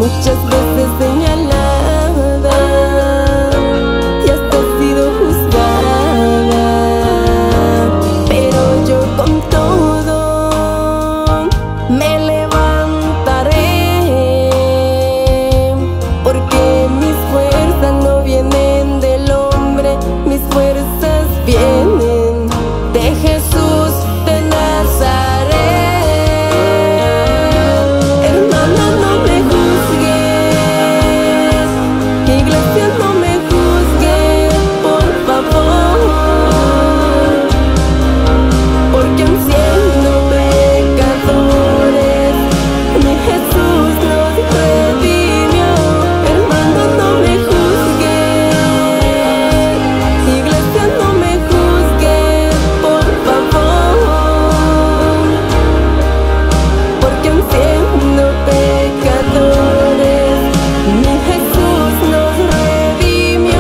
muchas veces señalada y hasta he sido juzgada, pero yo con todo me levantaré, porque mis fuerzas no vienen del hombre, mis fuerzas vienen de Jesús de Nazaret. Hermana, no me juzgues, iglesia, no me juzgues, por favor, porque aun siendo pecadores, mi Jesús nos redimió. Hermano, no me juzgues, iglesia, no me juzgues, por favor, porque aun siendo pecadores, mi Jesús nos redimió.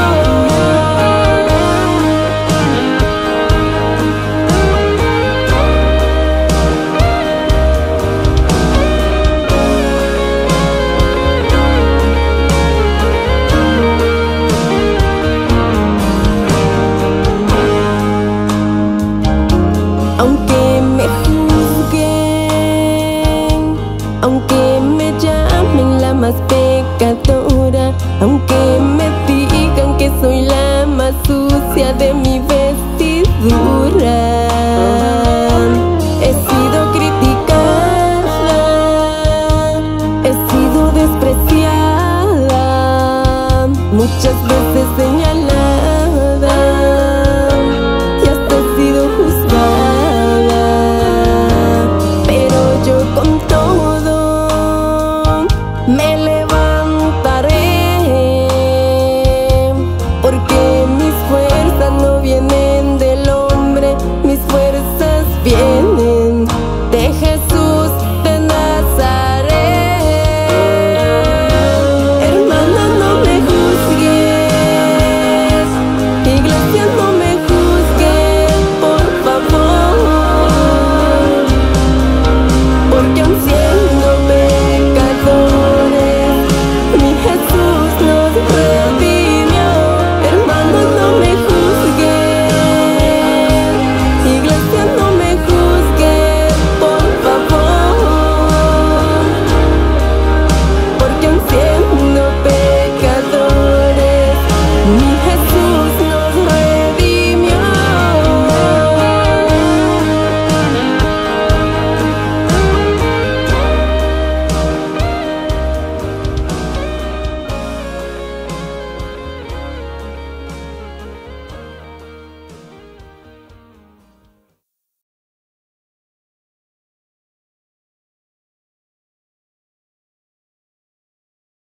Aunque me juzguen, aunque me llamen la más pecadora, aunque me digan que soy la más sucia de mi vestidura, he sido criticada, he sido despreciada, muchas veces señalada y hasta he sido juzgada, pero yo con todo me